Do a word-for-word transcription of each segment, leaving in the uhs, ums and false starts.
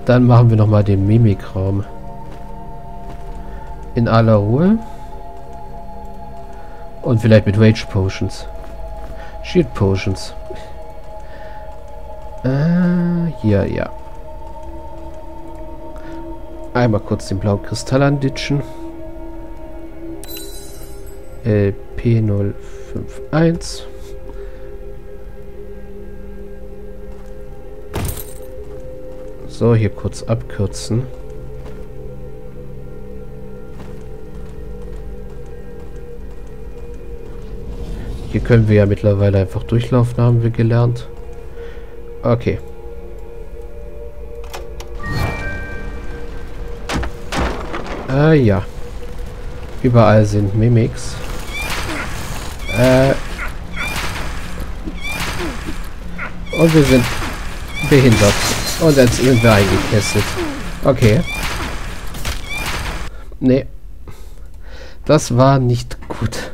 Dann machen wir nochmal den Mimikraum. In aller Ruhe. Und vielleicht mit Rage Potions. Shield Potions. Äh, hier, ja. Einmal kurz den blauen Kristall anditschen. L P null fünf eins. So, hier kurz abkürzen. Hier können wir ja mittlerweile einfach durchlaufen, haben wir gelernt. Okay. Ah ja. Überall sind Mimics. Äh. Und wir sind behindert. Und jetzt sind wir eingekesselt. Okay. Nee. Das war nicht gut.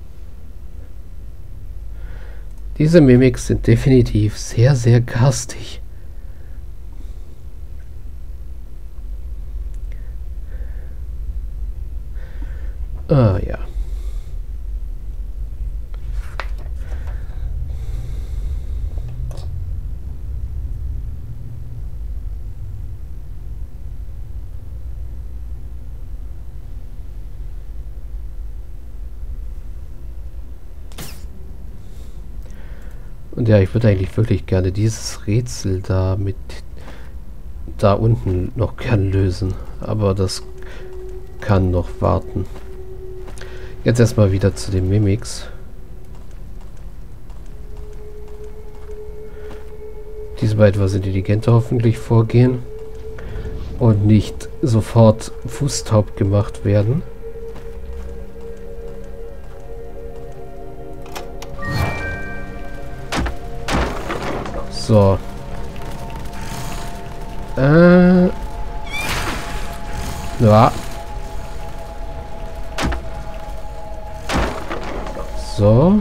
Diese Mimics sind definitiv sehr, sehr garstig. Ah ja. Und ja, ich würde eigentlich wirklich gerne dieses Rätsel da mit da unten noch gern lösen. Aber das kann noch warten. Jetzt erstmal wieder zu den Mimics. Diesmal etwas intelligenter hoffentlich vorgehen. Und nicht sofort fußtaub gemacht werden. So. Äh. Ja. So.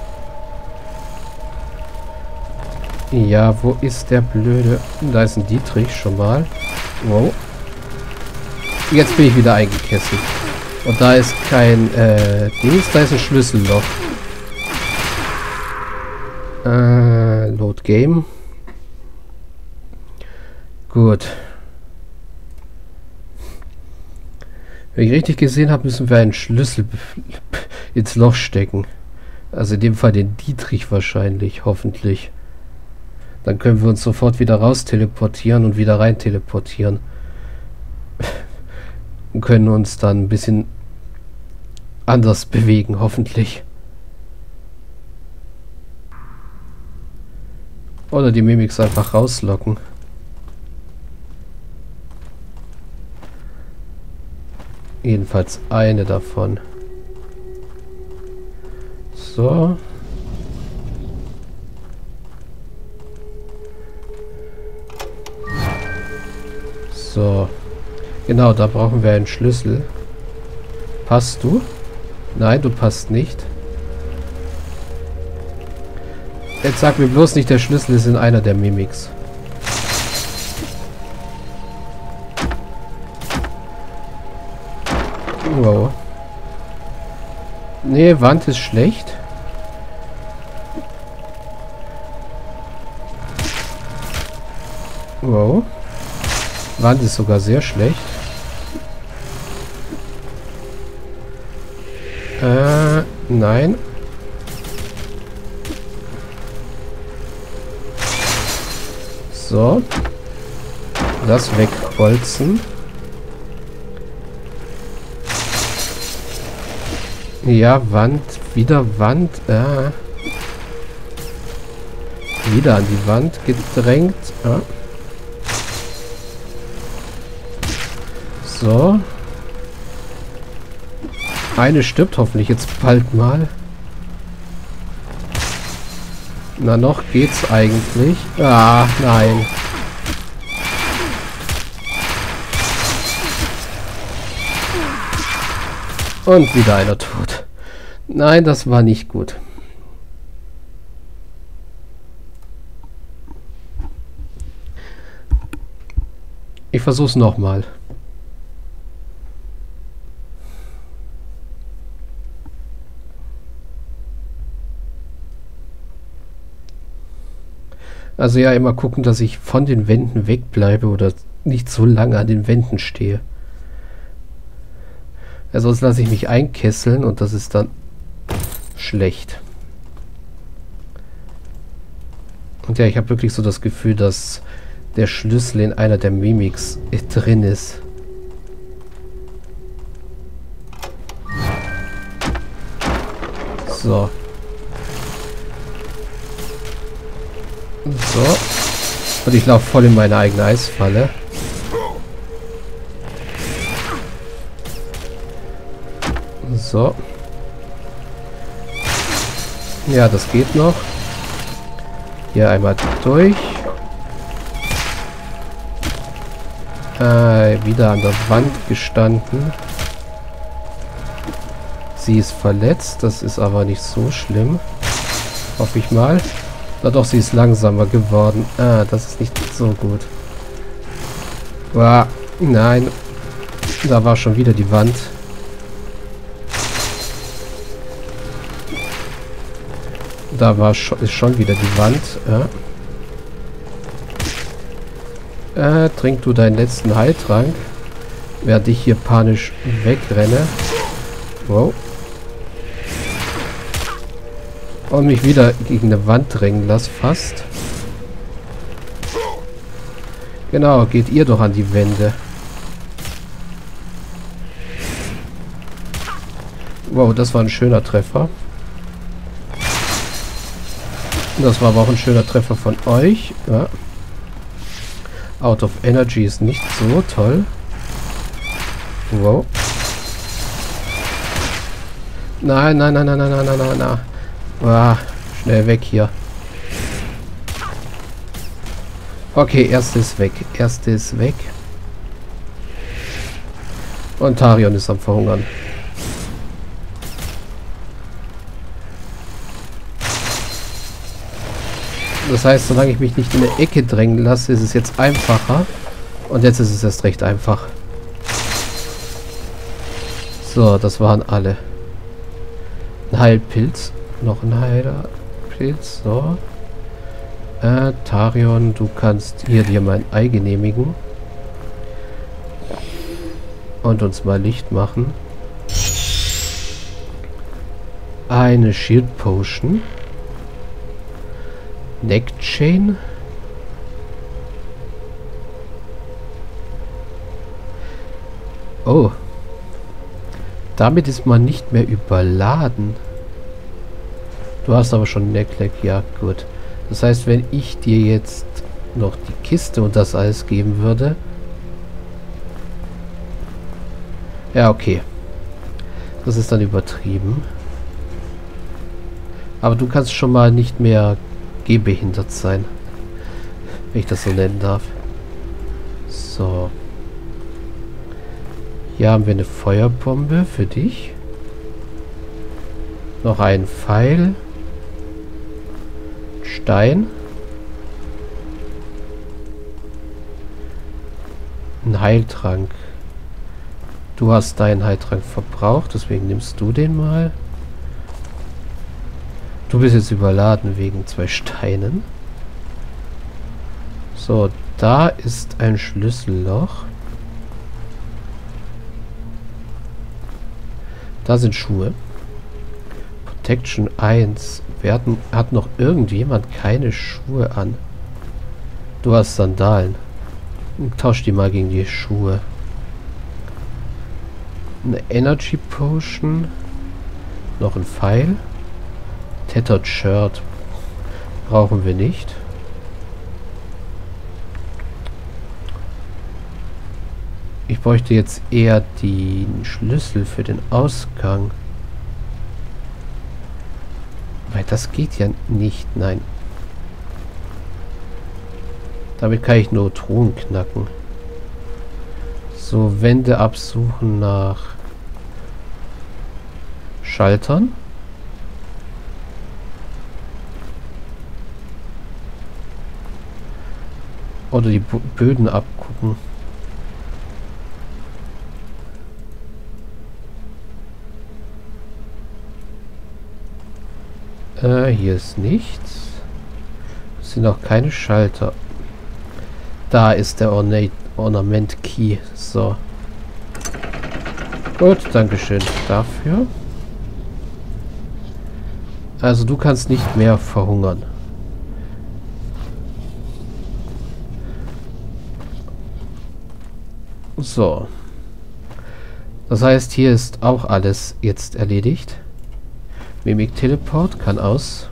Ja, wo ist der blöde... Da ist ein Dietrich schon mal. Wow. Jetzt bin ich wieder eingekesselt. Und da ist kein äh, Dings, da ist ein Schlüsselloch. Äh, Load Game. Gut. Wenn ich richtig gesehen habe, müssen wir einen Schlüssel ins Loch stecken. Also in dem Fall den Dietrich wahrscheinlich, hoffentlich. Dann können wir uns sofort wieder raus teleportieren und wieder rein teleportieren. Und können uns dann ein bisschen anders bewegen, hoffentlich. Oder die Mimics einfach rauslocken. Jedenfalls eine davon. So. So. Genau, da brauchen wir einen Schlüssel. Passt du? Nein, du passt nicht. Jetzt sag mir bloß nicht, der Schlüssel ist in einer der Mimics. Wow. Nee, Wand ist schlecht. Wow. Wand ist sogar sehr schlecht. Äh, nein. So. Das wegbolzen. Ja, Wand. Wieder Wand. Äh. Wieder an die Wand gedrängt. Ja. So. Eine stirbt hoffentlich jetzt bald mal. Na, noch geht's eigentlich. Ah, nein. Und wieder einer tot. Nein, das war nicht gut. Ich versuch's nochmal. Also ja, immer gucken, dass ich von den Wänden wegbleibe oder nicht so lange an den Wänden stehe. Ja, sonst lasse ich mich einkesseln und das ist dann schlecht. Und ja, ich habe wirklich so das Gefühl, dass der Schlüssel in einer der Mimics drin ist. So. So. Und ich laufe voll in meine eigene Eisfalle. So. Ja, das geht noch. Hier einmal durch. Äh, wieder an der Wand gestanden. Sie ist verletzt. Das ist aber nicht so schlimm. Hoffe ich mal. Na doch, sie ist langsamer geworden. Ah, das ist nicht so gut. Ah, nein. Da war schon wieder die Wand. Da war schon, ist schon wieder die Wand. Ja. Äh, trink du deinen letzten Heiltrank, während ich hier panisch wegrenne. Wow. Und mich wieder gegen eine Wand drängen lass, fast. Genau, geht ihr doch an die Wände. Wow, das war ein schöner Treffer. Das war aber auch ein schöner Treffer von euch. Ja. Out of Energy ist nicht so toll. Wow. Nein, nein, nein, nein, nein, nein, nein, nein, nein. Ah, schnell weg hier. Okay, erste ist weg. Erste ist weg. Und Tarion ist am Verhungern. Das heißt, solange ich mich nicht in eine Ecke drängen lasse, ist es jetzt einfacher. Und jetzt ist es erst recht einfach. So, das waren alle. Ein Heilpilz. Noch ein Heilpilz. So. Äh, Tarion, du kannst hier dir mein Ei genehmigen. Und uns mal Licht machen. Eine Shield Potion. Neckchain. Oh. Damit ist man nicht mehr überladen. Du hast aber schon Neckleck. Ja, gut. Das heißt, wenn ich dir jetzt noch die Kiste und das Eis geben würde. Ja, okay. Das ist dann übertrieben. Aber du kannst schon mal nicht mehr gehbehindert sein. Wenn ich das so nennen darf. So. Hier haben wir eine Feuerbombe für dich. Noch ein Pfeil. Stein. Ein Heiltrank. Du hast deinen Heiltrank verbraucht, deswegen nimmst du den mal. Du bist jetzt überladen wegen zwei Steinen. So, da ist ein Schlüsselloch. Da sind Schuhe. Protection eins. Werden, hat noch irgendjemand keine Schuhe an? Du hast Sandalen. Tausch die mal gegen die Schuhe. Eine Energy Potion. Noch ein Pfeil. Tattered Shirt. Brauchen wir nicht. Ich bräuchte jetzt eher den Schlüssel für den Ausgang. Weil das geht ja nicht. Nein. Damit kann ich nur Truhen knacken. So, Wände absuchen nach Schaltern. Oder die Böden abgucken. Äh, hier ist nichts. Es sind auch keine Schalter. Da ist der Ornate Ornament Key. So. Gut, dankeschön dafür. Also du kannst nicht mehr verhungern. So. Das heißt, hier ist auch alles jetzt erledigt. Mimic Teleport kann aus.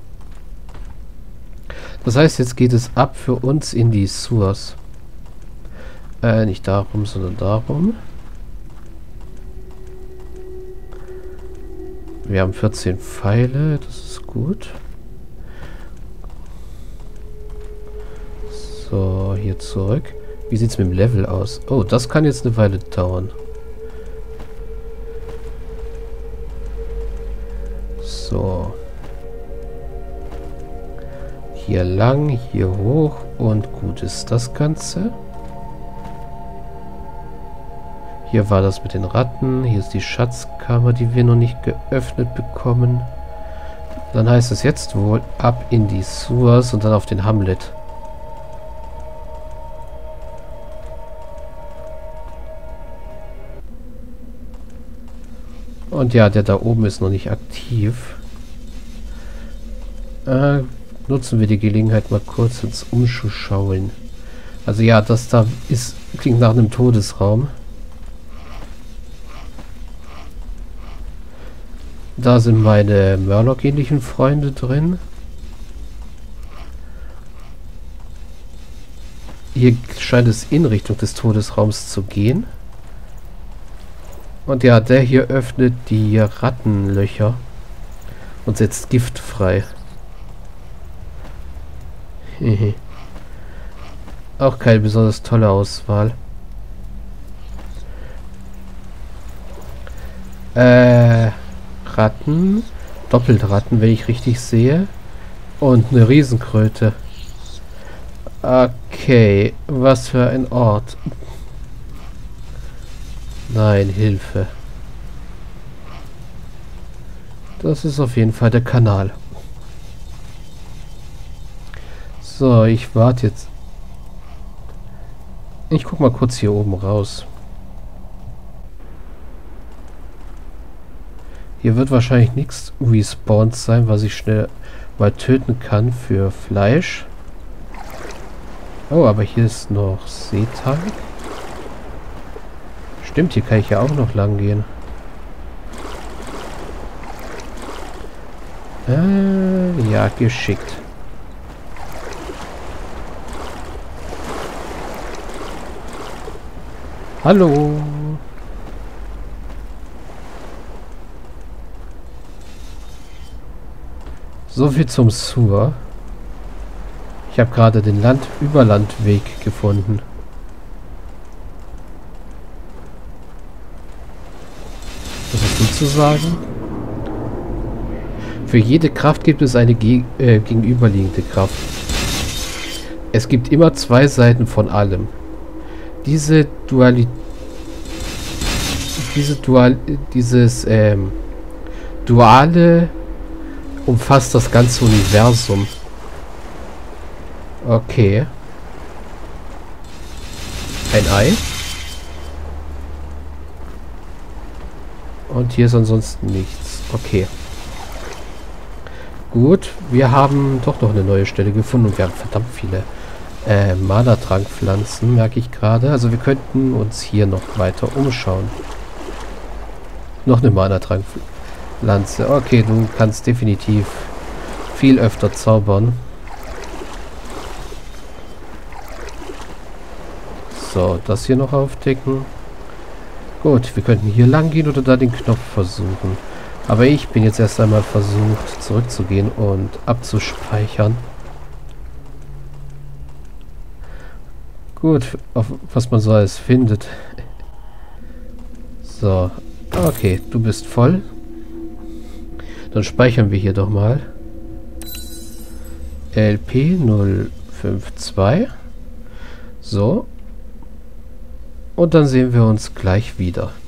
Das heißt, jetzt geht es ab für uns in die Sewers. Äh, nicht darum, sondern darum. Wir haben vierzehn Pfeile, das ist gut. So, hier zurück. Wie sieht es mit dem Level aus? Oh, das kann jetzt eine Weile dauern. So. Hier lang, hier hoch und gut ist das Ganze. Hier war das mit den Ratten. Hier ist die Schatzkammer, die wir noch nicht geöffnet bekommen. Dann heißt es jetzt wohl ab in die Sewers und dann auf den Hamlet. Und ja, der da oben ist noch nicht aktiv. Äh, nutzen wir die Gelegenheit mal kurz ins Umschauen. Also ja, das da ist, klingt nach einem Todesraum. Da sind meine Murloc-ähnlichen Freunde drin. Hier scheint es in Richtung des Todesraums zu gehen. Und ja, der hier öffnet die Rattenlöcher und setzt Gift frei. Auch keine besonders tolle Auswahl. Äh, Ratten. Doppelt Ratten, wenn ich richtig sehe. Und eine Riesenkröte. Okay, was für ein Ort. Nein, Hilfe. Das ist auf jeden Fall der Kanal. So, ich warte jetzt. Ich guck mal kurz hier oben raus. Hier wird wahrscheinlich nichts respawned sein, was ich schnell mal töten kann für Fleisch. Oh, aber hier ist noch Seeteig. Stimmt, hier kann ich ja auch noch lang gehen. Äh, ja, geschickt. Hallo. So viel zum Sewer. Ich habe gerade den Land-Überlandweg gefunden. Was hast du zu sagen? Für jede Kraft gibt es eine ge äh, gegenüberliegende Kraft. Es gibt immer zwei Seiten von allem. Diese Dualität, diese Dual, dieses ähm, Duale umfasst das ganze Universum. Okay. Ein Ei. Und hier ist ansonsten nichts. Okay. Gut, wir haben doch noch eine neue Stelle gefunden und wir haben verdammt viele äh, Mana-Trankpflanzen, merke ich gerade. Also wir könnten uns hier noch weiter umschauen. Noch eine Mana-Trankpflanze. Okay, du kannst definitiv viel öfter zaubern. So, das hier noch aufdecken. Gut, wir könnten hier lang gehen oder da den Knopf versuchen. Aber ich bin jetzt erst einmal versucht, zurückzugehen und abzuspeichern. Gut, auf was man so alles findet. So, okay, du bist voll. Dann speichern wir hier doch mal. L P null fünf zwei. So. Und dann sehen wir uns gleich wieder.